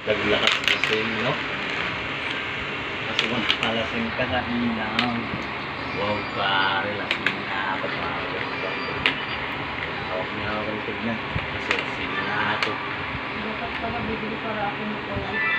Naglakas kasi, no? Kasi kung nakalasing ka sa inaw. Wow, pare, lasing na ako. Hawak niya ako ng tignan. Kasi lasing na ako. Dapat pala bibili para ako nito.